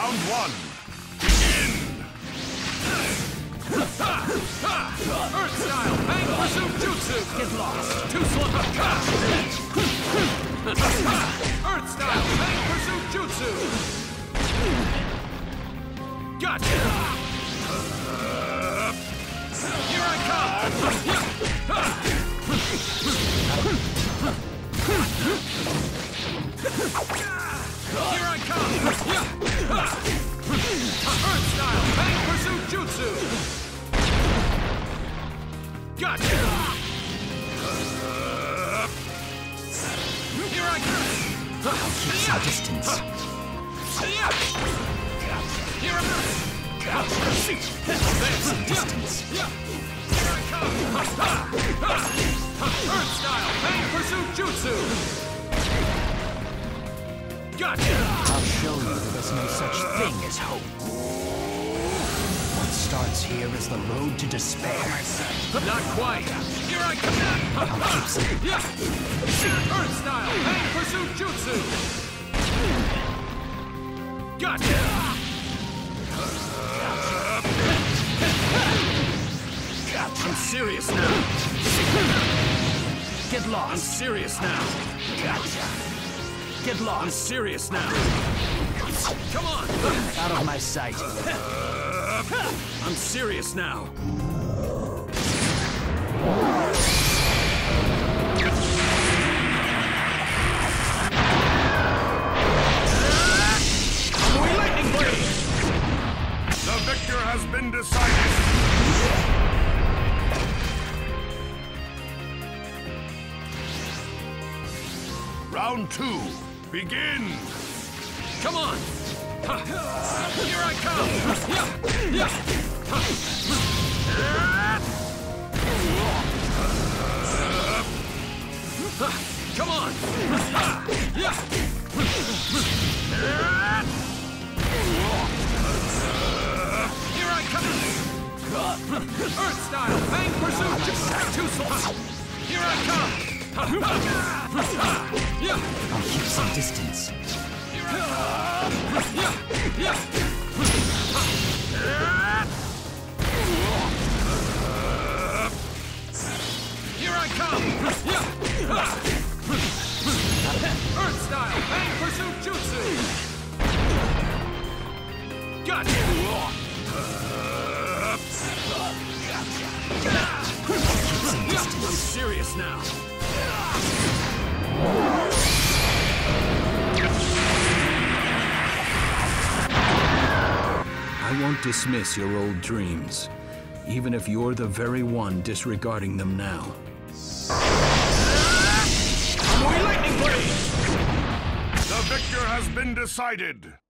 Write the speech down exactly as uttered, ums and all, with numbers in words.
Round one. Begin! Earth style, bang pursuit jutsu. Get lost. Two slip. Earth style, bang pursuit jutsu. Gotcha. Here I come. Here I come! Earth style, bang pursuit jutsu! Gotcha! Here I come! I'll keep some distance. Here I come! Some distance. Here I come! Earth style, bang pursuit jutsu! Gotcha! I'll show you that there's no such thing as hope. What starts here is the road to despair. Not quite. Here I come. I'll keep some. Yeah. Earth style, bang pursuit jutsu. Gotcha. I'm serious now. Get I'm lost. serious now. Gotcha. Get I'm lost. serious now. Come on. Out of my sight. I'm serious now. Kamui lightning blade. The victor has been decided. Round two. Begin! Come on. Here I come. Yeah. Yeah. Come on. Yeah. Here I come. Earth style, bang pursuit. Two slots. Here I come. Yeah. I'll keep some distance. Here I come. Yeah. Yeah. Here I come. Yeah. Earth style, bang pursuit jutsu. Gotcha. I'm serious now. I won't dismiss your old dreams, even if you're the very one disregarding them now. Kamui lightning blade. The victor has been decided.